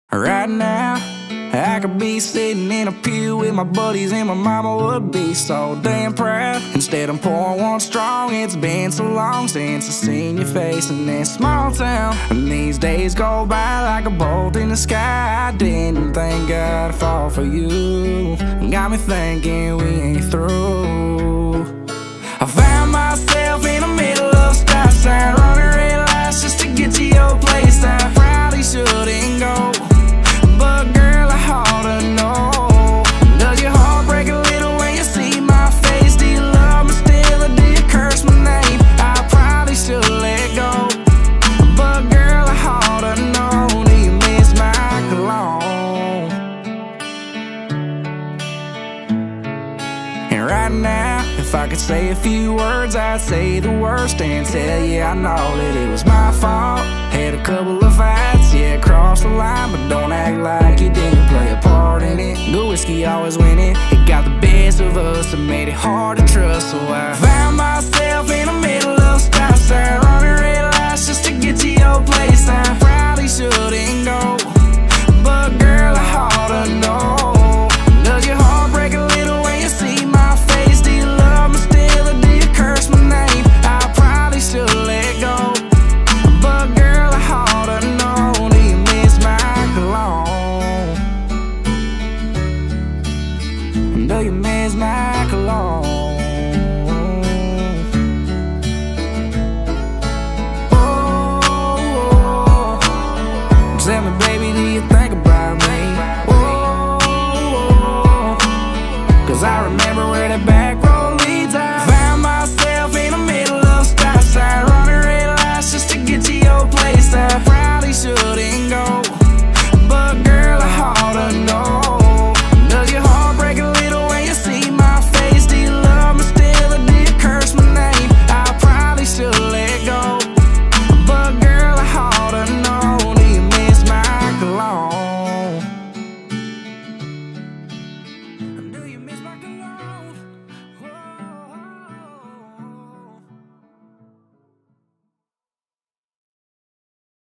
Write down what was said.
Right now, I could be sitting in a pew with my buddies and my mama would be so damn proud. Instead I'm pouring one strong, it's been so long since I seen your face in this small town. And these days go by like a bolt in the sky. I didn't think I'd fall for you. Got me thinking we ain't through. I found myself in the middle of a stop sign, running red lights just to get to your place. I probably shouldn't go, but girl, I ought to know. Does your heart break a little when you see my face? Do you love me still or do you curse my name? I probably should let go, but girl, I ought to know. Do you miss my cologne? And right now, if I could say a few words, I'd say the worst and tell you I know that it was my fault. Had a couple of fights, yeah, crossed the line, but don't act like you didn't play a part in it. The whiskey always winning, it got the best of us and made it hard to trust. So I found myself in a